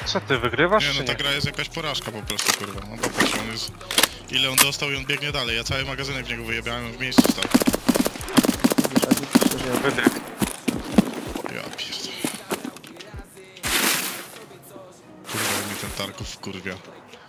Co ty, wygrywasz Nie, czy no ta nie? gra jest jakaś porażka po prostu, kurwa. No popatrz, on jest... Ile on dostał i on biegnie dalej. Ja cały magazynek w niego wyjebałem, w miejscu stał. Wydech. Ja pierdolę. Kurwa, mi ten Tarkov wkurwia.